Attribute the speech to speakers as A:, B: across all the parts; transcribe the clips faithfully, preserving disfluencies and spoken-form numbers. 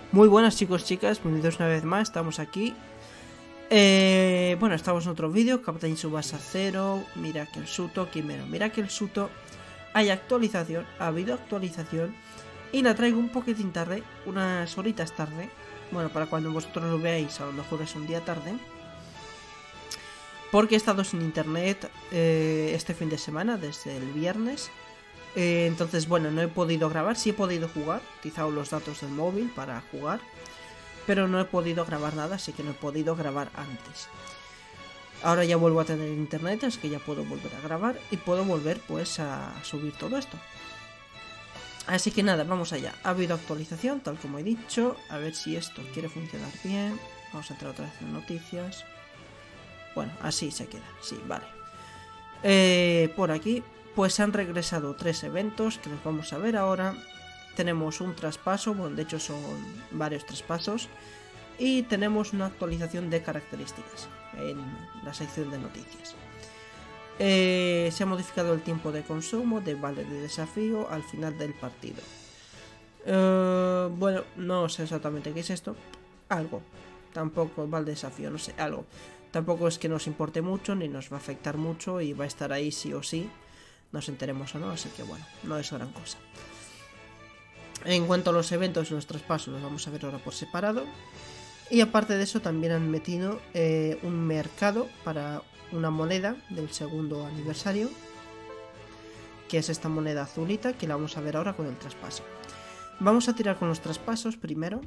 A: Muy buenas chicos, chicas, bienvenidos una vez más, estamos aquí. Eh, bueno, estamos en otro vídeo, Captain Tsubasa cero, Miracle Suto, Quimero Miracle Suto. Hay actualización, ha habido actualización y la traigo un poquitín tarde, unas horitas tarde. Bueno, para cuando vosotros lo veáis, a lo mejor es un día tarde. Porque he estado sin internet eh, este fin de semana, desde el viernes. Eh, entonces, bueno, no he podido grabar, sí he podido jugar, he utilizado los datos del móvil para jugar, pero no he podido grabar nada, así que no he podido grabar antes. Ahora ya vuelvo a tener internet, así que ya puedo volver a grabar y puedo volver pues a subir todo esto. Así que nada, vamos allá. Ha habido actualización, tal como he dicho, a ver si esto quiere funcionar bien. Vamos a entrar otra vez en noticias. Bueno, así se queda, sí, vale. Eh, por aquí... Pues han regresado tres eventos que los vamos a ver ahora. Tenemos un traspaso, bueno, de hecho son varios traspasos. Y tenemos una actualización de características en la sección de noticias. Eh, se ha modificado el tiempo de consumo de vale de desafío al final del partido. Eh, bueno, no sé exactamente qué es esto. Algo. Tampoco vale de desafío, no sé, algo. Tampoco es que nos importe mucho ni nos va a afectar mucho y va a estar ahí sí o sí. Nos enteremos o no, así que bueno, no es gran cosa. En cuanto a los eventos y los traspasos, los vamos a ver ahora por separado. Y aparte de eso, también han metido eh, un mercado para una moneda del segundo aniversario, que es esta moneda azulita, que la vamos a ver ahora con el traspaso. Vamos a tirar con los traspasos primero,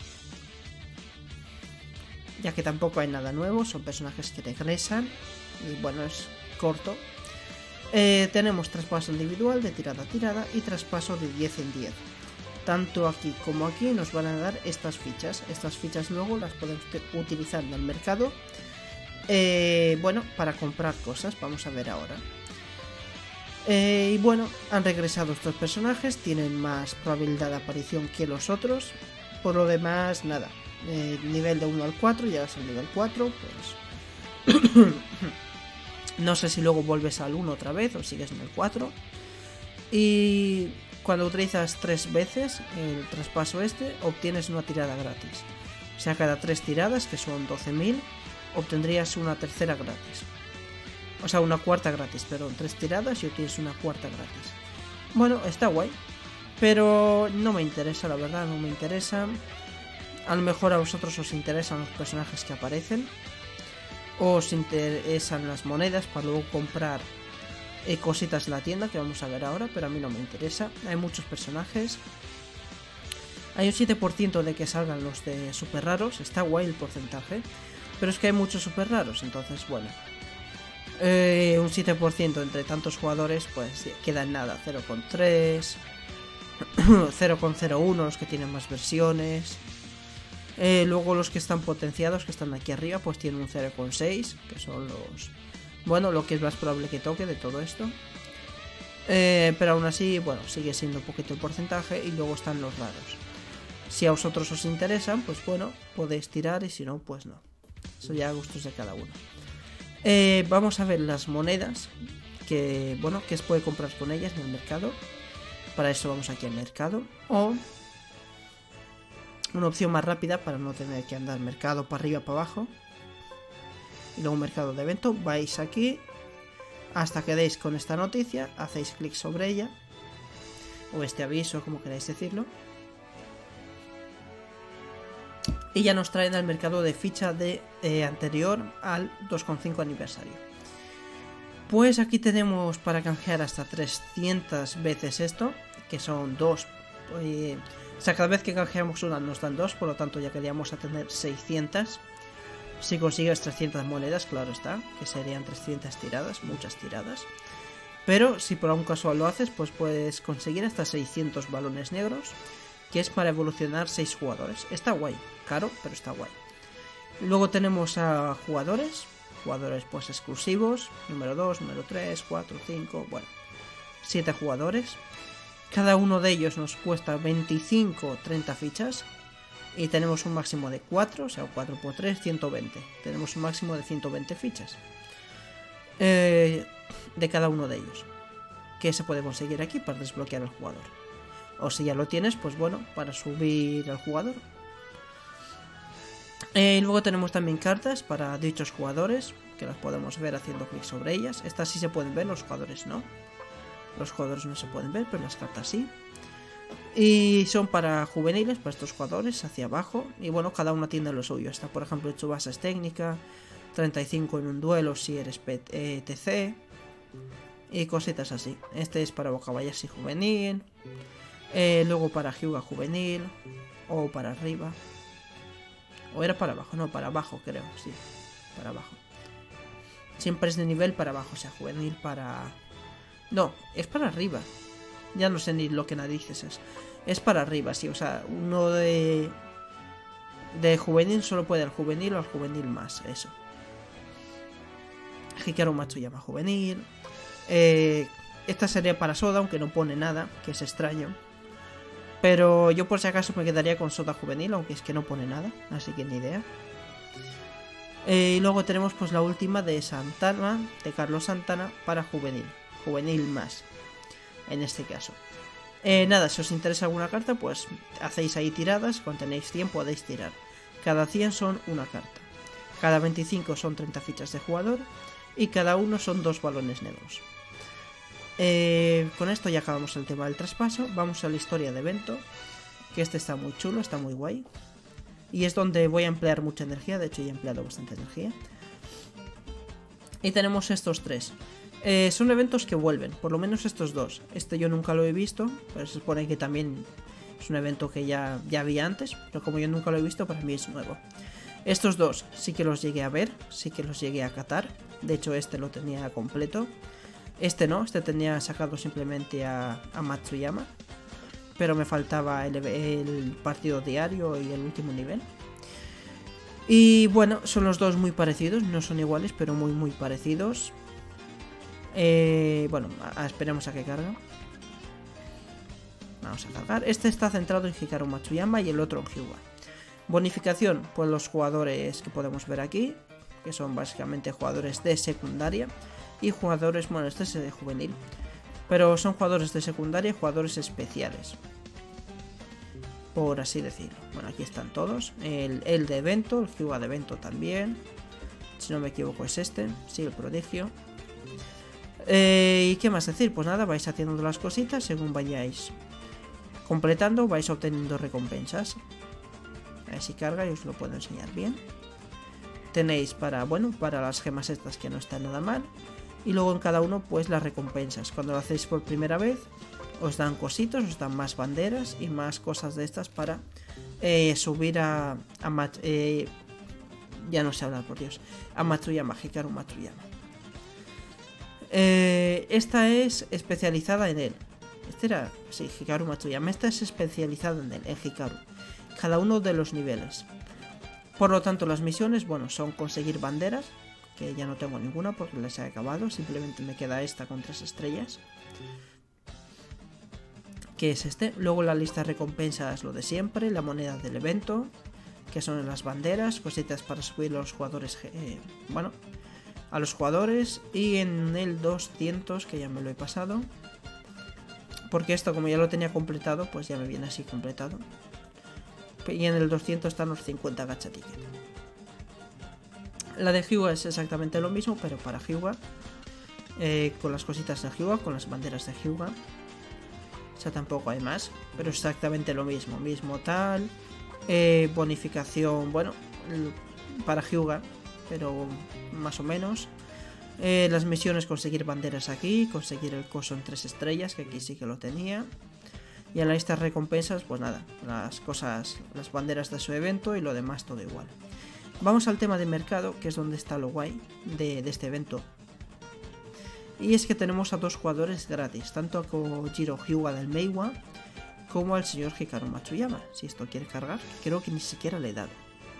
A: ya que tampoco hay nada nuevo, son personajes que regresan y bueno, es corto. Eh, tenemos traspaso individual de tirada a tirada y traspaso de diez en diez. Tanto aquí como aquí nos van a dar estas fichas. Estas fichas luego las podemos utilizar en el mercado. Eh, bueno, para comprar cosas, vamos a ver ahora. Eh, y bueno, han regresado estos personajes, tienen más probabilidad de aparición que los otros. Por lo demás, nada. Eh, nivel de uno al cuatro, llegas al nivel cuatro, pues... No sé si luego vuelves al uno otra vez o sigues en el cuatro. Y cuando utilizas tres veces el traspaso este, obtienes una tirada gratis. O sea, cada tres tiradas, que son doce mil, obtendrías una tercera gratis. O sea, una cuarta gratis, perdón, tres tiradas y obtienes una cuarta gratis. Bueno, está guay. Pero no me interesa, la verdad, no me interesa. A lo mejor a vosotros os interesan los personajes que aparecen. Os interesan las monedas para luego comprar eh, cositas en la tienda que vamos a ver ahora, pero a mí no me interesa. Hay muchos personajes. Hay un siete por ciento de que salgan los de super raros. Está guay el porcentaje, pero es que hay muchos super raros, entonces bueno. Eh, un siete por ciento entre tantos jugadores pues queda en nada. cero coma tres, cero coma cero uno los que tienen más versiones. Eh, luego los que están potenciados, que están aquí arriba, pues tienen un cero coma seis, que son los... Bueno, lo que es más probable que toque de todo esto. Eh, pero aún así, bueno, sigue siendo un poquito el porcentaje. Y luego están los raros. Si a vosotros os interesan, pues bueno, podéis tirar y si no, pues no. Eso ya a gustos de cada uno. Eh, vamos a ver las monedas, que bueno, que se puede comprar con ellas en el mercado. Para eso vamos aquí al mercado. O... una opción más rápida para no tener que andar mercado para arriba, para abajo. Y luego mercado de evento. Vais aquí hasta que deis con esta noticia. Hacéis clic sobre ella. O este aviso, como queráis decirlo. Y ya nos traen al mercado de ficha de eh, anterior al dos coma cinco aniversario. Pues aquí tenemos para canjear hasta trescientas veces esto. Que son dos... Eh, O sea, cada vez que canjeamos una nos dan dos, por lo tanto ya queríamos a tener seiscientas. Si consigues trescientas monedas, claro está, que serían trescientas tiradas, muchas tiradas. Pero si por algún caso lo haces, pues puedes conseguir hasta seiscientos balones negros, que es para evolucionar seis jugadores. Está guay, caro, pero está guay. Luego tenemos a jugadores, jugadores pues exclusivos, número dos, número tres, cuatro, cinco, bueno, siete jugadores. Cada uno de ellos nos cuesta veinticinco o treinta fichas. Y tenemos un máximo de cuatro, o sea, cuatro por tres, ciento veinte. Tenemos un máximo de ciento veinte fichas. Eh, de cada uno de ellos. Que se puede conseguir aquí para desbloquear al jugador. O si ya lo tienes, pues bueno, para subir al jugador. Eh, y luego tenemos también cartas para dichos jugadores, que las podemos ver haciendo clic sobre ellas. Estas sí se pueden ver, los jugadores no. Los jugadores no se pueden ver, pero las cartas sí. Y son para juveniles, para estos jugadores, hacia abajo. Y bueno, cada una tiene lo suyo. Esta, por ejemplo, Tsubasa es técnica, treinta y cinco en un duelo si eres eh, T C. Y cositas así. Este es para Wakabayashi juvenil. Eh, luego para Hyuga juvenil. O para arriba. O era para abajo, no, para abajo creo, sí. Para abajo. Siempre es de nivel para abajo, o sea, juvenil para... No, es para arriba. Ya no sé ni lo que narices es. Es para arriba, sí, o sea, uno de... De juvenil solo puede al juvenil o al juvenil más, eso. Hikaru Matsuyama juvenil. Eh, esta sería para Soda, aunque no pone nada, que es extraño. Pero yo por si acaso me quedaría con Soda juvenil, aunque es que no pone nada, así que ni idea. Eh, y luego tenemos pues la última de Santana, de Carlos Santana, para juvenil. Juvenil más, en este caso. Eh, nada, si os interesa alguna carta, pues hacéis ahí tiradas, cuando tenéis cien podéis tirar. Cada cien son una carta. Cada veinticinco son treinta fichas de jugador. Y cada uno son dos balones negros. Eh, con esto ya acabamos el tema del traspaso. Vamos a la historia de evento, que este está muy chulo, está muy guay. Y es donde voy a emplear mucha energía. De hecho ya he empleado bastante energía. Y tenemos estos tres. Eh, son eventos que vuelven, por lo menos estos dos. Este yo nunca lo he visto, pero se supone que también es un evento que ya, ya había antes. Pero como yo nunca lo he visto, para mí es nuevo. Estos dos sí que los llegué a ver, sí que los llegué a catar. De hecho este lo tenía completo. Este no, este tenía sacado simplemente a, a Matsuyama. Pero me faltaba el, el partido diario y el último nivel. Y bueno, son los dos muy parecidos, no son iguales, pero muy muy parecidos. Eh, bueno, a, a, esperemos a que cargue. Vamos a cargar. Este está centrado en Hikaru Matsuyama y el otro en Hyuga. Bonificación, pues los jugadores que podemos ver aquí, que son básicamente jugadores de secundaria. Y jugadores, bueno, este es de juvenil, pero son jugadores de secundaria y jugadores especiales, por así decirlo. Bueno, aquí están todos. El, el de evento, el Hyuga de evento también. Si no me equivoco es este, sí, el prodigio. Eh, ¿Y qué más decir? Pues nada, vais haciendo las cositas según vayáis completando, vais obteniendo recompensas. A ver si carga y os lo puedo enseñar bien. Tenéis para, bueno, para las gemas estas que no están nada mal. Y luego en cada uno pues las recompensas. Cuando lo hacéis por primera vez os dan cositos, os dan más banderas y más cosas de estas para eh, subir a, a Mat eh, ya no sé hablar, por Dios, a Matsuyama, Hikaru Matsuyama. Eh, esta es especializada en él. Este era, sí, Hikaru Matsuyama. Esta es especializada en él, en Hikaru. Cada uno de los niveles. Por lo tanto, las misiones, bueno, son conseguir banderas, que ya no tengo ninguna porque les he acabado. Simplemente me queda esta con tres estrellas, que es este. Luego la lista de recompensas, lo de siempre, la moneda del evento, que son las banderas, cositas para subir a los jugadores, eh, bueno, a los jugadores. Y en el doscientos, que ya me lo he pasado, porque esto como ya lo tenía completado, pues ya me viene así completado. Y en el doscientos están los cincuenta gacha ticket. La de Hyuga es exactamente lo mismo, pero para Hyuga, eh, con las cositas de Hyuga, con las banderas de Hyuga. O sea, tampoco hay más, pero exactamente lo mismo, mismo tal. Eh, bonificación, bueno, para Hyuga, pero más o menos. Eh, las misiones, conseguir banderas aquí, conseguir el coso en tres estrellas, que aquí sí que lo tenía. Y en la lista de recompensas, pues nada, las cosas, las banderas de su evento y lo demás todo igual. Vamos al tema de mercado, que es donde está lo guay de, de este evento. Y es que tenemos a dos jugadores gratis, tanto a Kojiro Hyuga del Meiwa como al señor Hikaru Matsuyama. Si esto quiere cargar, creo que ni siquiera le he dado.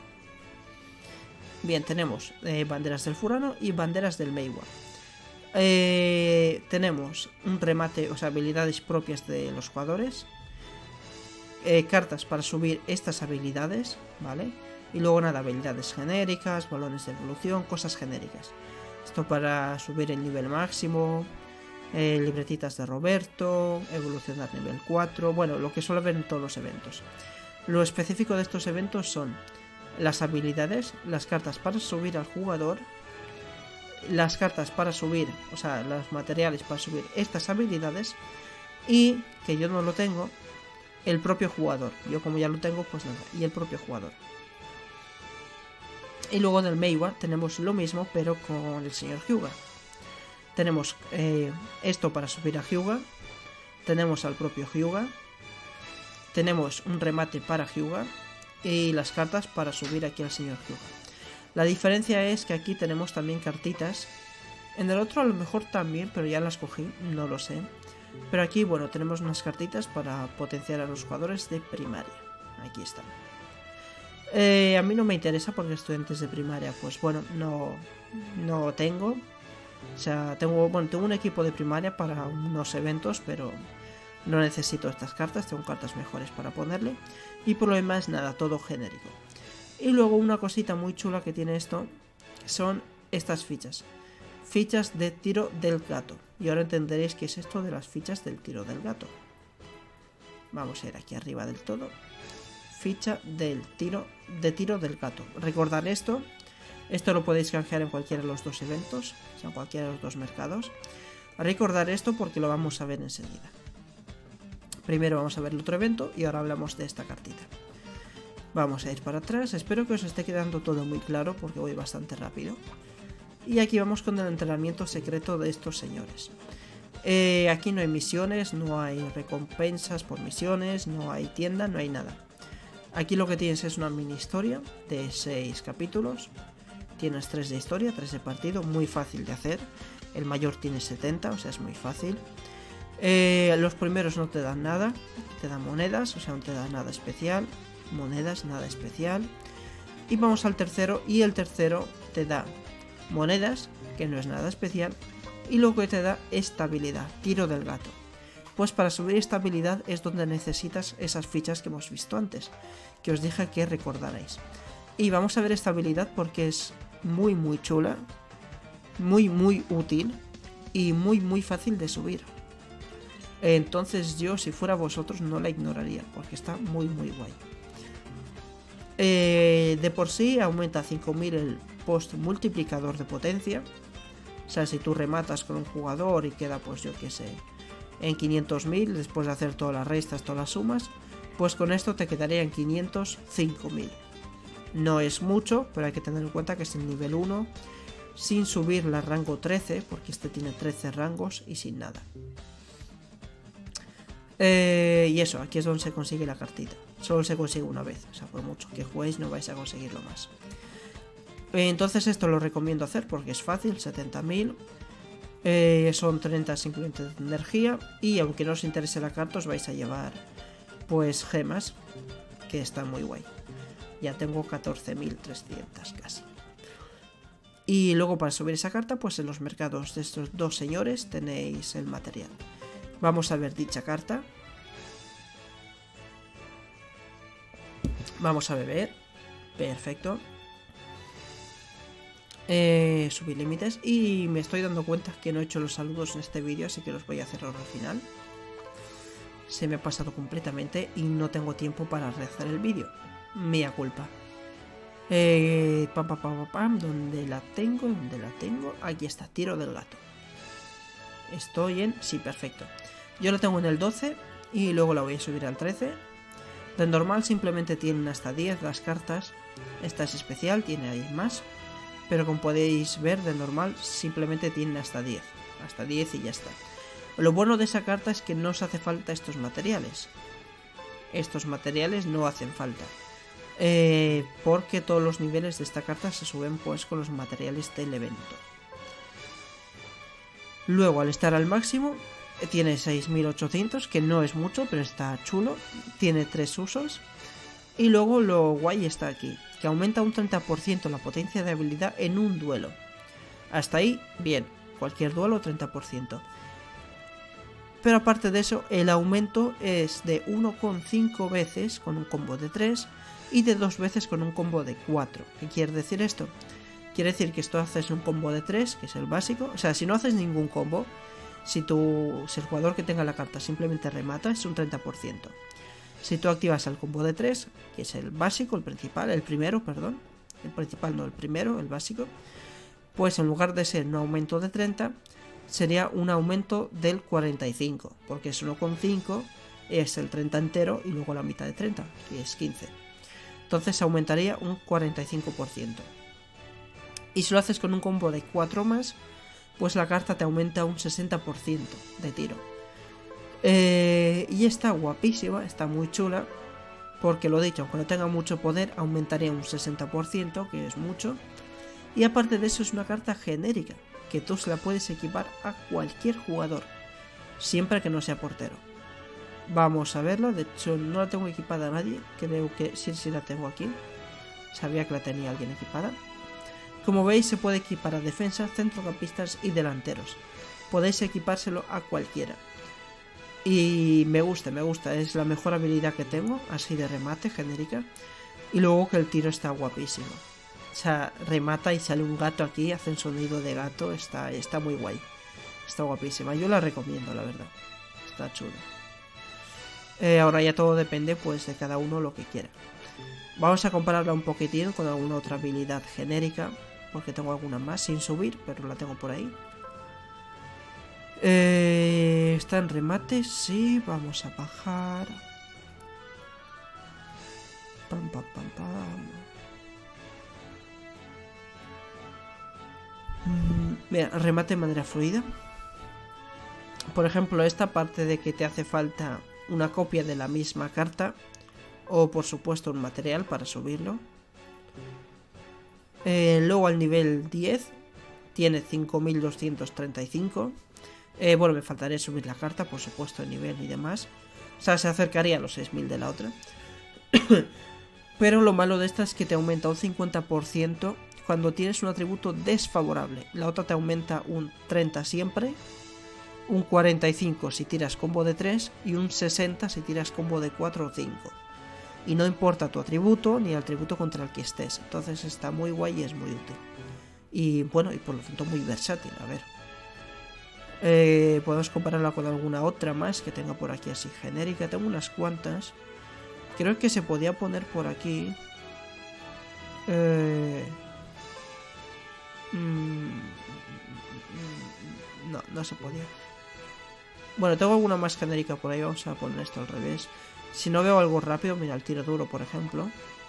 A: Bien, tenemos eh, banderas del Furano y banderas del Meiwa. Eh, tenemos un remate, o sea, habilidades propias de los jugadores. Eh, cartas para subir estas habilidades, ¿vale? Y luego nada, habilidades genéricas, balones de evolución, cosas genéricas. Esto para subir el nivel máximo, eh, libretitas de Roberto, evolucionar nivel cuatro, bueno, lo que suele haber en todos los eventos. Lo específico de estos eventos son las habilidades, las cartas para subir al jugador, las cartas para subir, o sea, los materiales para subir estas habilidades, y que yo no lo tengo, el propio jugador. Yo como ya lo tengo, pues nada, y el propio jugador. Y luego en el Meiwa tenemos lo mismo, pero con el señor Hyuga. Tenemos eh, esto para subir a Hyuga, tenemos al propio Hyuga, tenemos un remate para Hyuga y las cartas para subir aquí al señor Hyuga. La diferencia es que aquí tenemos también cartitas. En el otro a lo mejor también, pero ya las cogí, no lo sé. Pero aquí, bueno, tenemos unas cartitas para potenciar a los jugadores de primaria. Aquí están. Eh, a mí no me interesa porque estudiantes de primaria, pues bueno, no, no tengo. O sea, tengo, bueno, tengo un equipo de primaria para unos eventos, pero no necesito estas cartas, tengo cartas mejores para ponerle. Y por lo demás, nada, todo genérico. Y luego una cosita muy chula que tiene esto son estas fichas. Fichas de tiro del gato. Y ahora entenderéis qué es esto de las fichas del tiro del gato. Vamos a ir aquí arriba del todo. Ficha del tiro de tiro del gato. Recordad esto. Esto lo podéis canjear en cualquiera de los dos eventos, o sea, en cualquiera de los dos mercados. Recordad esto porque lo vamos a ver enseguida. Primero vamos a ver el otro evento y ahora hablamos de esta cartita. Vamos a ir para atrás. Espero que os esté quedando todo muy claro porque voy bastante rápido. Y aquí vamos con el entrenamiento secreto de estos señores. Eh, aquí no hay misiones, no hay recompensas por misiones, no hay tienda, no hay nada. Aquí lo que tienes es una mini historia de seis capítulos. Tienes tres de historia, tres de partido, muy fácil de hacer. El mayor tiene setenta, o sea, es muy fácil. Eh, los primeros no te dan nada, te dan monedas, o sea, no te da nada especial. Monedas, nada especial. Y vamos al tercero, y el tercero te da monedas, que no es nada especial. Y lo que te da estabilidad, tiro del gato. Pues para subir estabilidad es donde necesitas esas fichas que hemos visto antes, que os dije que recordaréis. Y vamos a ver estabilidad porque es muy muy chula, muy muy útil y muy muy fácil de subir. Entonces yo, si fuera vosotros, no la ignoraría porque está muy muy guay. Eh, de por sí aumenta cinco mil el post multiplicador de potencia. O sea, si tú rematas con un jugador y queda, pues yo que sé, en quinientos mil, después de hacer todas las restas, todas las sumas, pues con esto te quedaría en quinientos cinco mil. No es mucho, pero hay que tener en cuenta que es el nivel uno, sin subir la rango trece, porque este tiene trece rangos y sin nada. Eh, y eso, aquí es donde se consigue la cartita. Solo se consigue una vez, o sea, por mucho que juguéis no vais a conseguirlo más. Entonces esto lo recomiendo hacer porque es fácil, setenta mil. Eh, son treinta simplemente de energía. Y aunque no os interese la carta, os vais a llevar pues gemas, que están muy guay. Ya tengo catorce mil trescientos casi. Y luego para subir esa carta, pues en los mercados de estos dos señores tenéis el material. Vamos a ver dicha carta. Vamos a beber. Perfecto. Eh, subir límites. Y me estoy dando cuenta que no he hecho los saludos en este vídeo, así que los voy a hacer ahora al final. Se me ha pasado completamente y no tengo tiempo para rehacer el vídeo. Mea culpa. Eh, pam, pam, pam, pam, ¿dónde la tengo? ¿Dónde la tengo? Aquí está, tiro del gato. Estoy en... sí, perfecto. Yo la tengo en el doce y luego la voy a subir al trece. De normal simplemente tienen hasta diez las cartas. Esta es especial, tiene ahí más. Pero como podéis ver, de normal simplemente tienen hasta diez. Hasta diez y ya está. Lo bueno de esa carta es que no os hace falta estos materiales. Estos materiales no hacen falta. Eh, porque todos los niveles de esta carta se suben pues con los materiales del evento. Luego, al estar al máximo, tiene seis mil ochocientos, que no es mucho, pero está chulo. Tiene tres usos. Y luego lo guay está aquí, que aumenta un treinta por ciento la potencia de habilidad en un duelo. Hasta ahí, bien. Cualquier duelo, treinta por ciento. Pero aparte de eso, el aumento es de uno coma cinco veces con un combo de tres y de dos veces con un combo de cuatro. ¿Qué quiere decir esto? Quiere decir que esto haces un combo de tres, que es el básico. O sea, si no haces ningún combo, si, tu, si el jugador que tenga la carta simplemente remata, es un treinta por ciento. Si tú activas el combo de tres, que es el básico, el principal, el primero, perdón, el principal no, el primero, el básico, pues en lugar de ser un aumento de treinta, sería un aumento del cuarenta y cinco, porque es uno coma cinco, es el treinta entero y luego la mitad de treinta, que es quince. Entonces aumentaría un cuarenta y cinco por ciento. Y si lo haces con un combo de cuatro más, pues la carta te aumenta un sesenta por ciento de tiro. Eh, y está guapísima, está muy chula, porque lo dicho, aunque no tenga mucho poder, aumentaría un sesenta por ciento, que es mucho. Y aparte de eso es una carta genérica, que tú se la puedes equipar a cualquier jugador, siempre que no sea portero. Vamos a verlo, de hecho no la tengo equipada a nadie, creo que sí, sí la tengo aquí. Sabía que la tenía alguien equipada. Como veis se puede equipar a defensas, centrocampistas y delanteros. Podéis equipárselo a cualquiera. Y me gusta, me gusta, es la mejor habilidad que tengo, así de remate, genérica. Y luego que el tiro está guapísimo. O sea, remata y sale un gato aquí, hace un sonido de gato, está, está muy guay. Está guapísima, yo la recomiendo, la verdad. Está chulo. Eh, ahora ya todo depende pues de cada uno lo que quiera. Vamos a compararla un poquitín con alguna otra habilidad genérica, porque tengo alguna más sin subir, pero la tengo por ahí. Eh, está en remate, sí, vamos a bajar. Pam, pam, pam, pam. Mira, remate de manera fluida. Por ejemplo, esta parte de que te hace falta una copia de la misma carta, o por supuesto un material para subirlo. Eh, luego al nivel diez tiene cinco mil doscientos treinta y cinco. Eh, bueno, me faltaría subir la carta, por supuesto, el nivel y demás. O sea, se acercaría a los seis mil de la otra. Pero lo malo de esta es que te aumenta un cincuenta por ciento cuando tienes un atributo desfavorable. La otra te aumenta un treinta siempre, un cuarenta y cinco si tiras combo de tres y un sesenta si tiras combo de cuatro o cinco. Y no importa tu atributo ni el atributo contra el que estés. Entonces está muy guay y es muy útil. Y bueno, y por lo tanto muy versátil. A ver. Eh, podemos compararla con alguna otra más que tenga por aquí así genérica. Tengo unas cuantas. Creo que se podía poner por aquí. Eh... No, no se podía. Bueno, tengo alguna más genérica por ahí. Vamos a poner esto al revés. Si no veo algo rápido, mira el tiro duro, por ejemplo.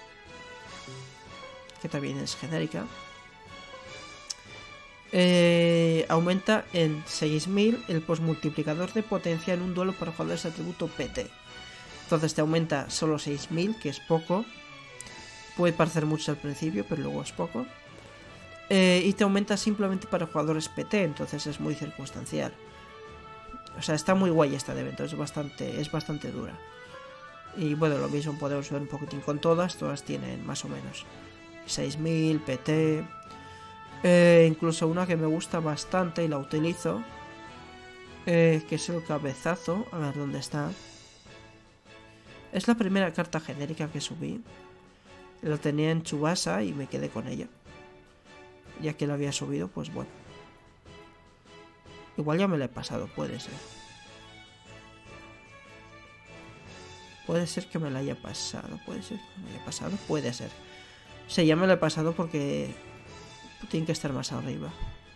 A: Que también es genérica. Eh, aumenta en seis mil el postmultiplicador de potencia en un duelo para jugadores de atributo P T. Entonces te aumenta solo seis mil, que es poco. Puede parecer mucho al principio, pero luego es poco. Eh, y te aumenta simplemente para jugadores P T, entonces es muy circunstancial. O sea, está muy guay esta de evento, es bastante, es bastante dura. Y bueno, lo mismo podemos ver un poquitín con todas, todas tienen más o menos seis mil, P T. Eh, incluso una que me gusta bastante y la utilizo, eh, que es el cabezazo. A ver dónde está. Es la primera carta genérica que subí. La tenía en Tsubasa y me quedé con ella. Ya que la había subido, pues bueno. Igual ya me la he pasado, puede ser. Puede ser que me la haya pasado, puede ser que me la haya pasado, puede ser. O sea, ya me la he pasado porque tiene que estar más arriba.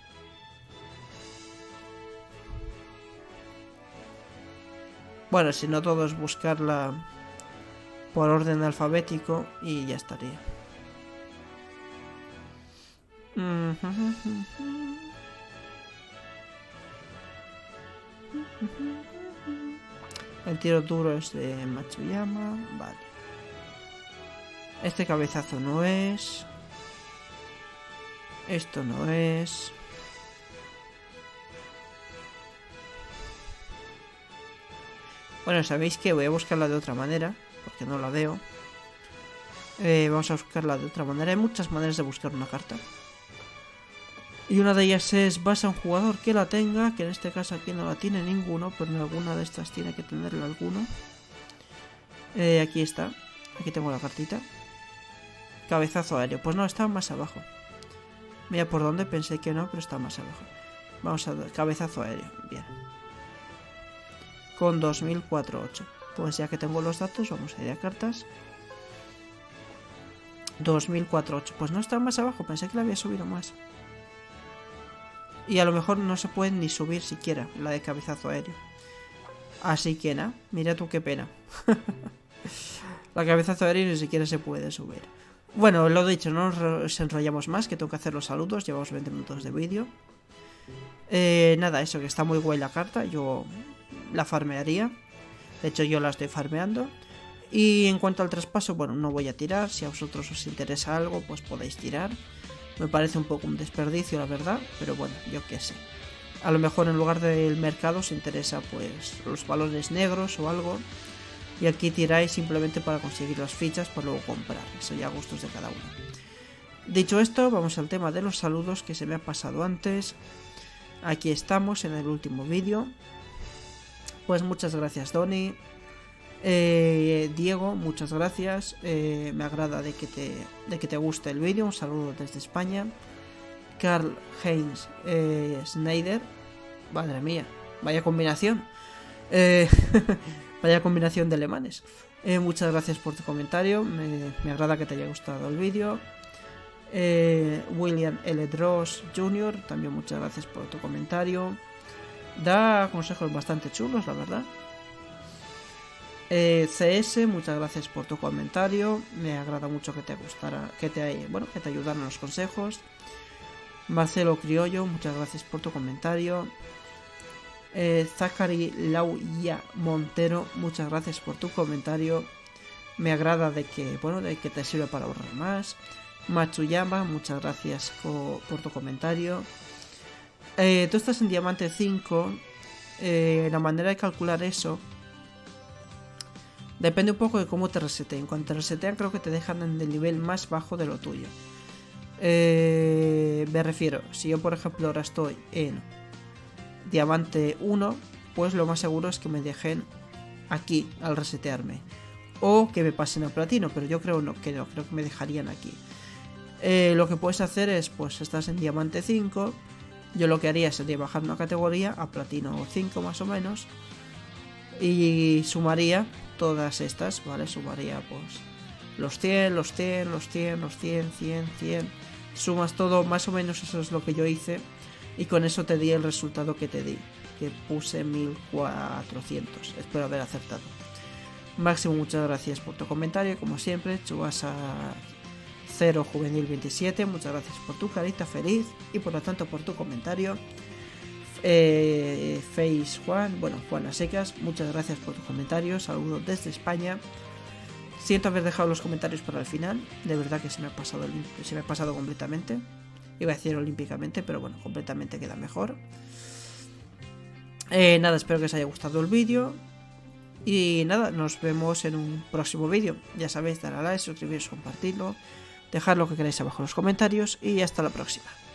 A: Bueno, si no todo es buscarla por orden alfabético y ya estaría. El tiro duro es de Matsuyama. Vale. Este cabezazo no es. Esto no es. Bueno, sabéis que voy a buscarla de otra manera, porque no la veo. Eh, vamos a buscarla de otra manera. Hay muchas maneras de buscar una carta. Y una de ellas es, vas a un jugador que la tenga, que en este caso aquí no la tiene ninguno, pero en alguna de estas tiene que tenerla alguno. Eh, aquí está. Aquí tengo la cartita. Cabezazo aéreo. Pues no, está más abajo. Mira por dónde, pensé que no, pero está más abajo. Vamos a ver, cabezazo aéreo. Bien. Con dos mil cuatrocientos ocho. Pues ya que tengo los datos, vamos a ir a cartas. dos mil cuatrocientos ocho. Pues no está más abajo, pensé que la había subido más. Y a lo mejor no se puede ni subir siquiera la de cabezazo aéreo. Así que nada, mira tú qué pena. La cabezazo aéreo ni siquiera se puede subir. Bueno, lo dicho, no nos enrollamos más, que tengo que hacer los saludos. Llevamos veinte minutos de vídeo. Eh, nada, eso, que está muy guay la carta. Yo la farmearía. De hecho, yo la estoy farmeando. Y en cuanto al traspaso, bueno, no voy a tirar. Si a vosotros os interesa algo, pues podéis tirar. Me parece un poco un desperdicio, la verdad. Pero bueno, yo qué sé. A lo mejor en lugar del mercado os interesa pues los balones negros o algo. Y aquí tiráis simplemente para conseguir las fichas para luego comprar. Eso ya a gustos de cada uno. Dicho esto, vamos al tema de los saludos que se me ha pasado antes. Aquí estamos en el último vídeo. Pues muchas gracias, Doni. Eh, Diego, muchas gracias. Eh, me agrada de que te, de que te guste el vídeo. Un saludo desde España. Karl Heinz eh, Schneider. Madre mía, vaya combinación. Eh, vaya combinación de alemanes. Eh, muchas gracias por tu comentario. Me, me agrada que te haya gustado el vídeo. Eh, William L. Dross junior También muchas gracias por tu comentario. Da consejos bastante chulos, la verdad. Eh, C S, muchas gracias por tu comentario. Me agrada mucho que te gustara, que te, bueno, que te ayudaran los consejos. Marcelo Criollo, muchas gracias por tu comentario. Eh, Zachary Lauya Montero, muchas gracias por tu comentario. Me agrada de que, bueno, de que te sirve para ahorrar más. Matsuyama, muchas gracias por tu comentario. Eh, tú estás en diamante cinco. Eh, la manera de calcular eso depende un poco de cómo te reseteen. Cuando te resetean, creo que te dejan en el nivel más bajo de lo tuyo. Eh, me refiero, si yo por ejemplo ahora estoy en diamante uno, pues lo más seguro es que me dejen aquí al resetearme, o que me pasen a platino, pero yo creo no, que no, creo que me dejarían aquí. Eh, lo que puedes hacer es, pues estás en diamante cinco, yo lo que haría sería bajar una categoría a platino cinco más o menos, y sumaría todas estas, ¿vale? Sumaría pues los cien, los cien, los cien, los cien, cien, cien. Sumas todo, más o menos eso es lo que yo hice. Y con eso te di el resultado que te di. Que puse mil cuatrocientos. Espero haber acertado. Máximo, muchas gracias por tu comentario. Como siempre, Chubasa cero Juvenil veintisiete. Muchas gracias por tu carita feliz. Y por lo tanto por tu comentario. Eh, Face Juan. Bueno, Juan a secas. Muchas gracias por tu comentario. Saludos desde España. Siento haber dejado los comentarios para el final. De verdad que se me ha pasado, se me ha pasado completamente. Iba a decir olímpicamente, pero bueno, completamente queda mejor. Eh, nada, espero que os haya gustado el vídeo. Y nada, nos vemos en un próximo vídeo. Ya sabéis, dar a like, suscribiros, compartirlo, dejar lo que queráis abajo en los comentarios. Y hasta la próxima.